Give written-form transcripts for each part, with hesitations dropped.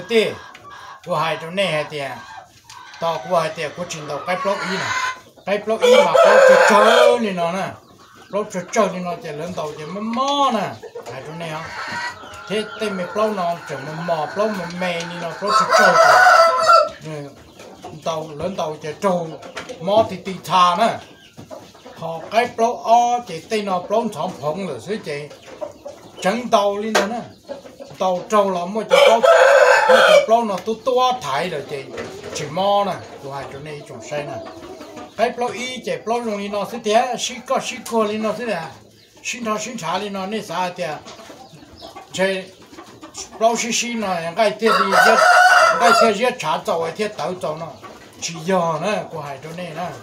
tê của hai chỗ này hai tiền tao của hai tiền của trình độ cái blog y mà blog chơi đi nó nè blog chơi đi nó chỉ lớn tàu chỉ mò nè hai chỗ này không thế tên mình blog nó chỉ mò blog mình mè đi nó blog chơi tàu lớn tàu chỉ trâu mò thì thà nè họ cái blog o chỉ tên nó blog sản phẩm rồi chứ chị chẳng tàu đi nữa nè tàu trâu lắm mà chỉ blog nó to thái rồi chị chỉ mò nè của hai chỗ này trồng xây nè cái blog y chỉ blog dùng đi nó sẽ thế xí co đi nó sẽ thế xin trả đi nó nên sao thế chỉ blog xí nó cái thế đi cái thế giết trả tàu cái thế tàu tàu nó chỉ giờ nè của hai chỗ này nè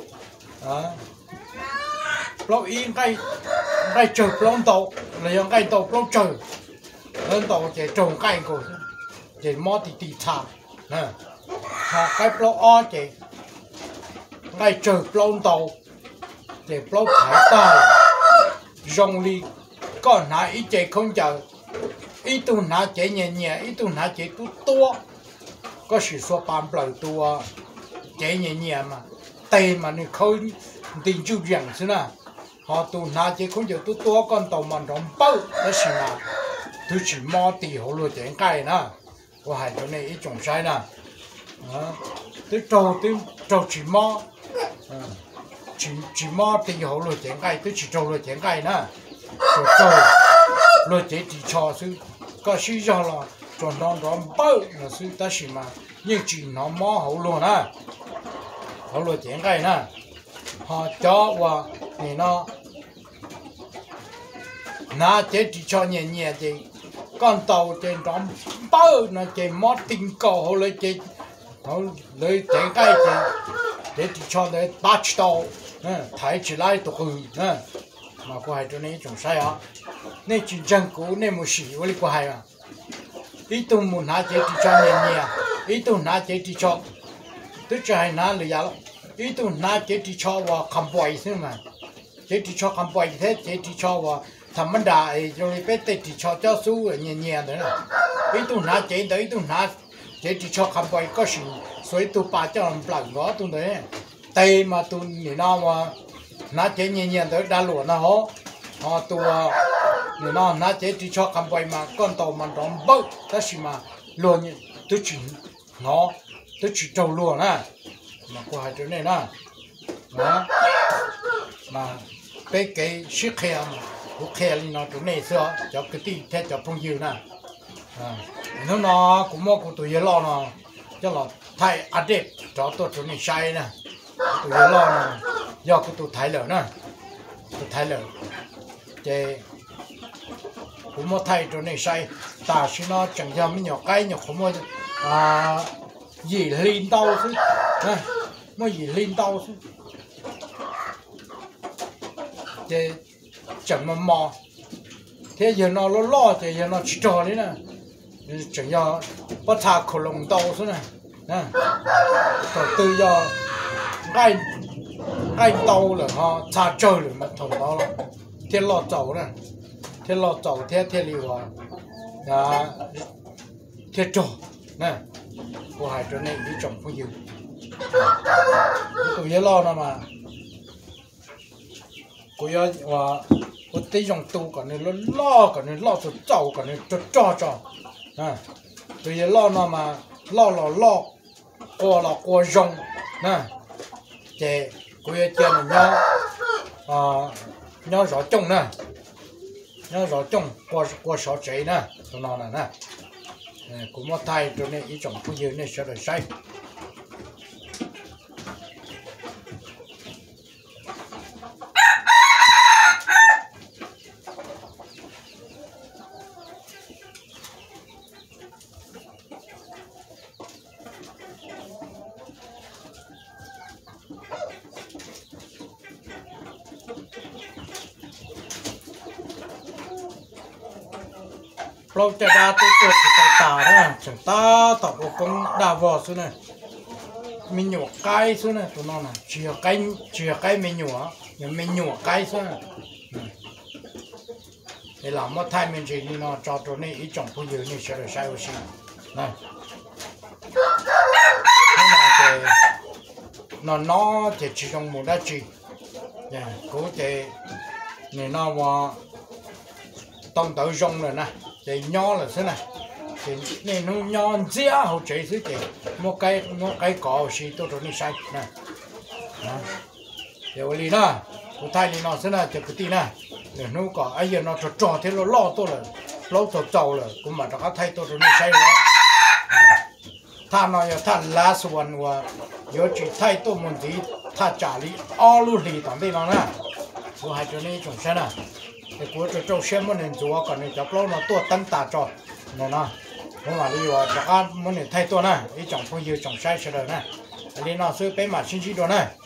blog y cái chờ blog tàu là cái tàu blog chờ lên tàu chỉ trồng cái của chỉ mót thì thà nè họ cái blog o chỉ cái chờ blog tàu chỉ blog thái tàu dùng đi còn hả ít chỉ không chờ ít tu hả chỉ nhẹ ít tu hả chỉ tu to có sự số bàn bờ tu chỉ nhẹ mà tay mà nó khơi tình chú rằng thế nào họ tu hả chỉ không chờ tu to con tàu mà rộng bao đó là tôi chỉ mò tì hồ lúa chén cây nè, của hai chỗ này ít trồng sai nè, tôi trâu chỉ mò, chỉ mò tì hồ lúa chén cây, tôi chỉ trâu lúa chén cây nè, trâu lúa chén chỉ cho sư, có sư cho là trồng đòn bao là sư ta chỉ mà nhưng chỉ nó mò hồ lúa nè, hồ lúa chén cây nè, họ cho và thì nó na chế chỉ cho nhẹ thì con tàu trên trong bao nó chế mót tinh cầu lấy chế nó lấy chế cái để chỉ cho để bắt tàu thái chỉ lại tụi nè mà qua hai chỗ này trồng sai à nên chỉ chân cũ nên một xí với qua hai à ít tu muốn na chế chỉ cho nhẹ ít tu na chế chỉ cho tôi cho hai na lười lắm ít tu na chế chỉ cho vào cầm bòi xem mà chế chỉ cho cầm bòi thế chế chỉ cho vào thằng mình đã rồi bé tết chỉ cho số nhẹ đấy nè ý tu nã chế đấy tu nã chế chỉ cho khăm bòi có sự所以tu ba cho làm bẩn đó tu đấy tây mà tu như nào mà nã chế nhẹ đấy đã luồn nó họ tu như nào nã chế chỉ cho khăm bòi mà con tàu mà đóng bớt đó là mà luồn tu chỉ nó tu chỉ trâu luồn à mà qua hai chỗ này nè đó mà bé cái sức khỏe mà ok nó chỗ này xưa cho cái tí thế cho phong nhiêu nè nó cũng mua của tụi lo nó cho là thay ăn đẹp cho tôi chỗ này sai nè tụi lo nó do của tụi thái lợn nè tụi thái lợn thì cũng mua thay chỗ này sai ta xin nó chẳng cho mấy nhỏ cái nhỏ không mua gì lên tàu chứ nè mua gì lên tàu chứ thì chẳng mà mò thế giờ nó lo thì giờ nó chỉ trò đấy nè chẳng do bắt thà khổ lồng tàu xuống này nè rồi từ giờ ngay tàu là họ thà chơi rồi mà thằng đó là thế lo tàu nè thế lo tàu thế liều à thế trò nè của hai chỗ này đi trồng không nhiều tụi giờ lo nó mà cô giờ và cô thấy dòng tu cả này lo cho trâu cả này cho tụi giờ lo nó mà lo qua dòng nè thì cô giờ chơi là nhau rõ trông nè nhau rõ trông qua sọ chế nè tụi nó nè cũng một thay cho nên ý trọng không nhiều nên sẽ được sai lâu chạy ra tôi tuột cái tà đó chẳng ta tập một con đào vỏ xuống này mình nhổ cái xuống này tụi nó này chia cái mình nhổ nhưng mình nhổ cái xuống này để làm một thay mình chỉ đi nó cho tụi này ít trồng không nhiều như sẽ được sai oxy này nó thì chỉ trong một đất chỉ cố thì này nó mà tông tới rong rồi nè thì nho là thế này thì này nó nho dĩa hậu chế thứ thì một cái cỏ xí tôi rồi đi sai nè điều lý nè của thay lý nó thế này thì cái tí nè để nó có ai giờ nó tròn thế nó lo tôi là lo tôi trâu là cũng mà nó thay tôi rồi đi sai rồi thà nói thà last one và nhớ chỉ thay tôi muốn gì thà trả lý all lý tạm đây nó nè của hai chỗ này trồng xe nè thì của chỗ trồng xe muốn nên chúa còn nên cháu lâu nó tua tân tà tròn nè nó không mà đi vào cháu muốn nên thay tôi nè ý chẳng phong yêu trồng xe rồi nè lý nóซื้อไปมาชิ้นๆตัวnè